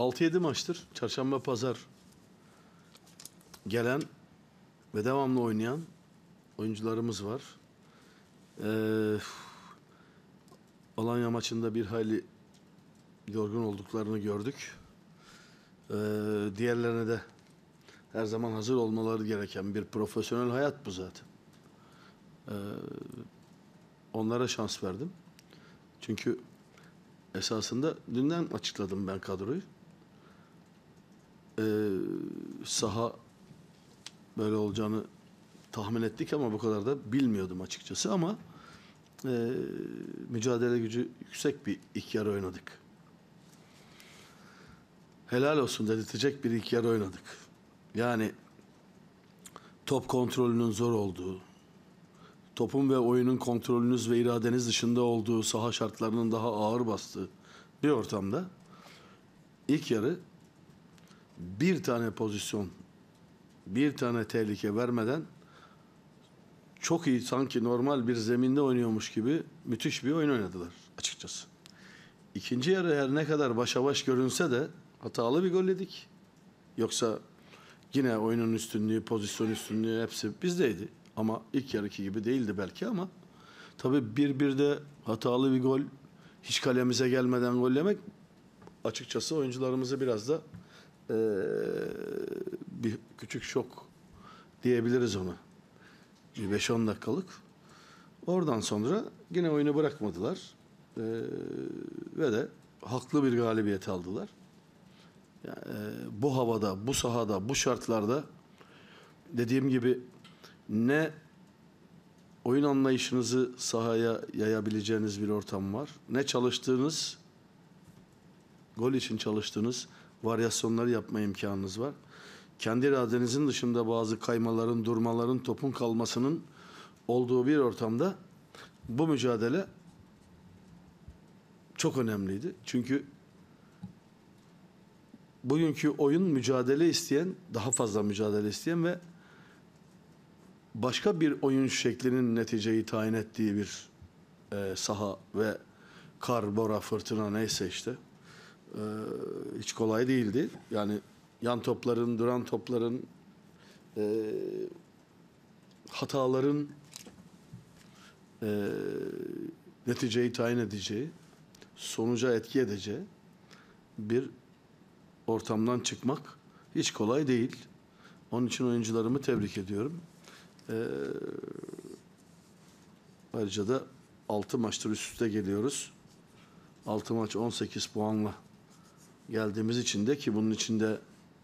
6-7 maçtır çarşamba pazar gelen ve devamlı oynayan oyuncularımız var. Alanya maçında bir hayli yorgun olduklarını gördük. Diğerlerine de her zaman hazır olmaları gereken bir profesyonel hayat bu zaten. Onlara şans verdim. Çünkü esasında dünden açıkladım ben kadroyu. Saha böyle olacağını tahmin ettik ama bu kadar da bilmiyordum açıkçası ama mücadele gücü yüksek bir ilk yarı oynadık. Helal olsun dedirtecek bir ilk yarı oynadık. Yani top kontrolünün zor olduğu, topun ve oyunun kontrolünüz ve iradeniz dışında olduğu, saha şartlarının daha ağır bastığı bir ortamda ilk yarı bir tane pozisyon, bir tane tehlike vermeden çok iyi, sanki normal bir zeminde oynuyormuş gibi müthiş bir oyun oynadılar açıkçası. İkinci yarı her ne kadar başa baş görünse de hatalı bir gol yedik. Yoksa yine oyunun üstünlüğü, pozisyon üstünlüğü hepsi bizdeydi. Ama ilk yarıki gibi değildi belki ama tabii bir hatalı bir gol, hiç kalemize gelmeden gol yemek açıkçası oyuncularımızı biraz da bir küçük şok diyebiliriz ona. 5-10 dakikalık. Oradan sonra yine oyunu bırakmadılar. Ve de haklı bir galibiyet aldılar. Yani, bu havada, bu sahada, bu şartlarda dediğim gibi ne oyun anlayışınızı sahaya yayabileceğiniz bir ortam var, ne çalıştığınız, gol için çalıştığınız varyasyonları yapma imkanınız var. Kendi iradenizin dışında bazı kaymaların, durmaların, topun kalmasının olduğu bir ortamda bu mücadele çok önemliydi. Çünkü bugünkü oyun mücadele isteyen, daha fazla mücadele isteyen ve başka bir oyun şeklinin neticeyi tayin ettiği bir saha ve kar, bora, fırtına neyse işte hiç kolay değildi. Yani yan topların, duran topların, hataların neticeyi tayin edeceği, sonuca etki edeceği bir ortamdan çıkmak hiç kolay değil. Onun için oyuncularımı tebrik ediyorum. Ayrıca da 6 maçtır üst üste geliyoruz. 6 maç 18 puanla geldiğimiz için de ki bunun içinde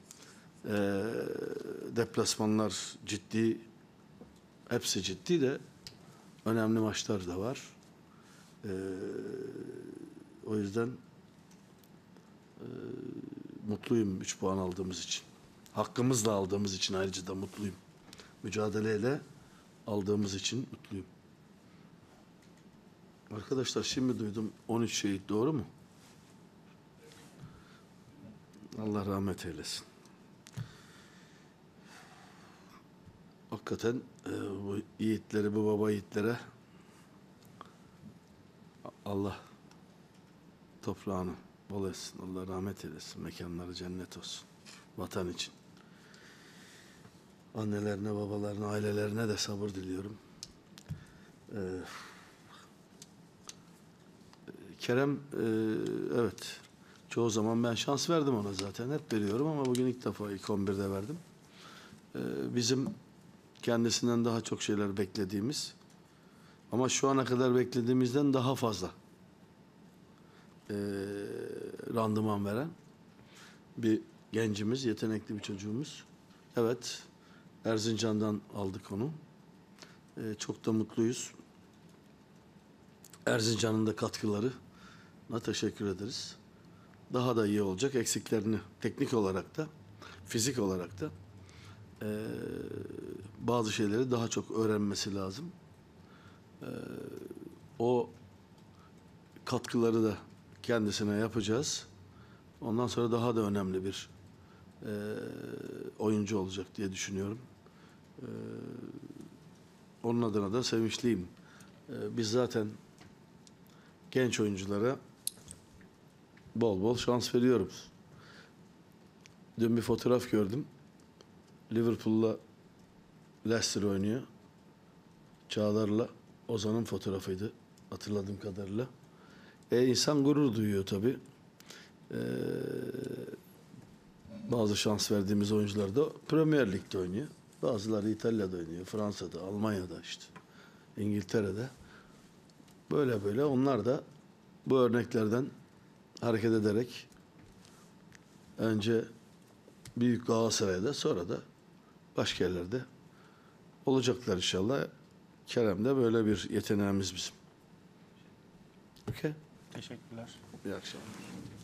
deplasmanlar ciddi, hepsi ciddi de önemli maçlar da var. O yüzden mutluyum 3 puan aldığımız için. Hakkımızla aldığımız için ayrıca da mutluyum. Mücadeleyle aldığımız için mutluyum. Arkadaşlar şimdi duydum 13 şehit, doğru mu? Allah rahmet eylesin. Hakikaten bu yiğitleri, bu baba yiğitlere Allah toprağını bol etsin. Allah rahmet eylesin. Mekanları cennet olsun. Vatan için. Annelerine, babalarına, ailelerine de sabır diliyorum. Kerem, evet, çoğu zaman ben şans verdim ona zaten. Hep veriyorum ama bugün ilk defa ilk 11'de verdim. Bizim kendisinden daha çok şeyler beklediğimiz ama şu ana kadar beklediğimizden daha fazla randıman veren bir gencimiz, yetenekli bir çocuğumuz. Evet, Erzincan'dan aldık onu. Çok da mutluyuz. Erzincan'ın da katkılarına teşekkür ederiz. Daha da iyi olacak. Eksiklerini teknik olarak da, fizik olarak da bazı şeyleri daha çok öğrenmesi lazım. O katkıları da kendisine yapacağız. Ondan sonra daha da önemli bir oyuncu olacak diye düşünüyorum. Onun adına da sevinçliyim. Biz zaten genç oyunculara bol bol şans veriyoruz. Dün bir fotoğraf gördüm. Liverpool'la Leicester oynuyor. Çağlar'la Ozan'ın fotoğrafıydı hatırladığım kadarıyla. İnsan gurur duyuyor tabii. Bazı şans verdiğimiz oyuncular da Premier Lig'de oynuyor. Bazıları İtalya'da oynuyor, Fransa'da, Almanya'da işte, İngiltere'de. Böyle böyle onlar da bu örneklerden hareket ederek önce büyük Galatasaray'da sonra da başka yerlerde olacaklar inşallah. Kerem'de böyle bir yeteneğimiz bizim. Okey. Teşekkürler. İyi akşamlar.